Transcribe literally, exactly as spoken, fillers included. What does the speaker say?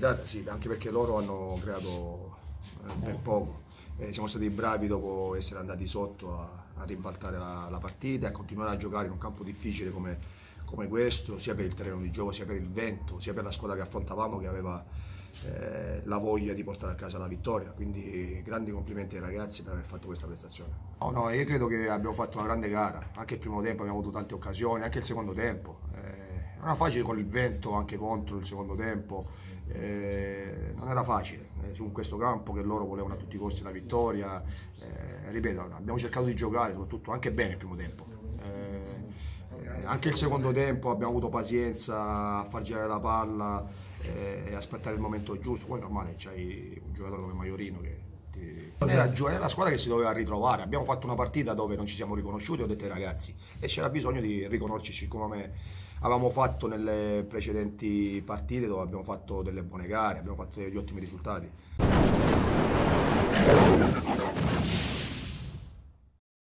meritata, sì, anche perché loro hanno creato eh, ben poco. Eh, siamo stati bravi dopo essere andati sotto a, a ribaltare la, la partita e a continuare a giocare in un campo difficile come, come questo, sia per il terreno di gioco, sia per il vento, sia per la squadra che affrontavamo che aveva eh, la voglia di portare a casa la vittoria. Quindi grandi complimenti ai ragazzi per aver fatto questa prestazione. No, no, io credo che abbiamo fatto una grande gara, anche il primo tempo abbiamo avuto tante occasioni, anche il secondo tempo. Eh, non era facile con il vento, anche contro il secondo tempo. Eh, non era facile eh, su questo campo che loro volevano a tutti i costi la vittoria. Eh, ripeto, abbiamo cercato di giocare soprattutto anche bene il primo tempo. Eh, eh, anche il secondo tempo abbiamo avuto pazienza a far girare la palla eh, e aspettare il momento giusto. Poi è normale, c'hai un giocatore come Maiorino che ti... era, era la squadra che si doveva ritrovare. Abbiamo fatto una partita dove non ci siamo riconosciuti, ho detto ai ragazzi, e c'era bisogno di riconoscerci come avevamo fatto nelle precedenti partite dove abbiamo fatto delle buone gare, abbiamo fatto degli ottimi risultati.